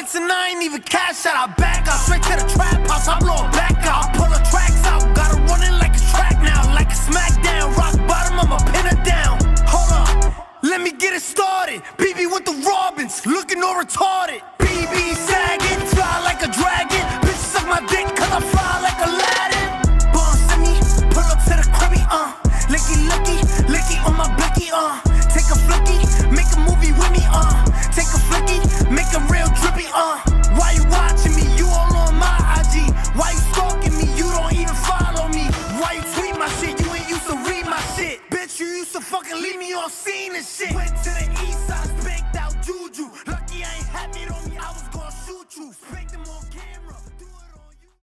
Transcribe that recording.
once and I ain't even cash out. I back out straight to the trap house. I blow it back out. I pull the tracks out. Got her running like a track now, like a smackdown. Rock bottom, I'ma pin her down. Hold up, let me get it started. BB with the Robins, looking all retarded. BB sagging, fly like a dragon. Bitch suck my dick 'cause I fly like Aladdin. Bum send me, pull up to the cribby, licky licky, licky on my blicky, take a flicky, make a movie with me, take a flicky, make a real drippy, Why you watching me? You all on my IG. Why you stalking me? You don't even follow me. Why you tweet my shit? You ain't used to read my shit. Bitch, you used to fucking leave me on scene and shit. Went to the east